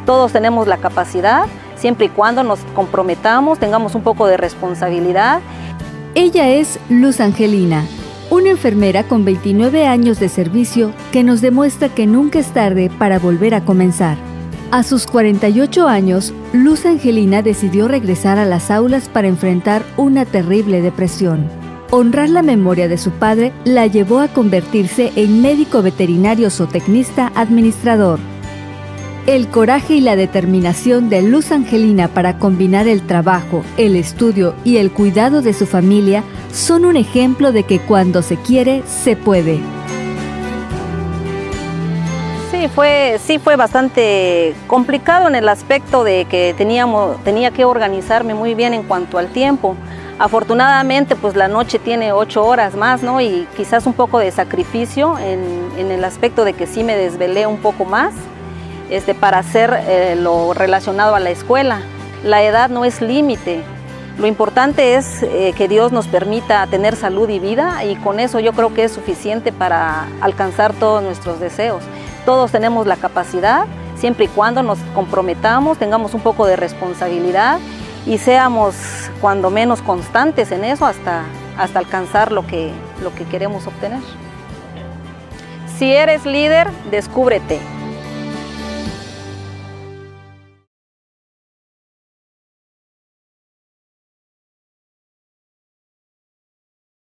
Todos tenemos la capacidad, siempre y cuando nos comprometamos, tengamos un poco de responsabilidad. Ella es Luz Angelina, una enfermera con 29 años de servicio que nos demuestra que nunca es tarde para volver a comenzar. A sus 48 años, Luz Angelina decidió regresar a las aulas para enfrentar una terrible depresión. Honrar la memoria de su padre la llevó a convertirse en médico veterinario zootecnista administrador. El coraje y la determinación de Luz Angelina para combinar el trabajo, el estudio y el cuidado de su familia son un ejemplo de que cuando se quiere, se puede. Sí, fue bastante complicado en el aspecto de que tenía que organizarme muy bien en cuanto al tiempo. Afortunadamente, pues la noche tiene 8 horas más, ¿no? Y quizás un poco de sacrificio en el aspecto de que sí me desvelé un poco más. Para hacer lo relacionado a la escuela. La edad no es límite. Lo importante es que Dios nos permita tener salud y vida, y con eso yo creo que es suficiente para alcanzar todos nuestros deseos. Todos tenemos la capacidad, siempre y cuando nos comprometamos, tengamos un poco de responsabilidad y seamos cuando menos constantes en eso hasta alcanzar lo que queremos obtener. Si eres líder, descúbrete.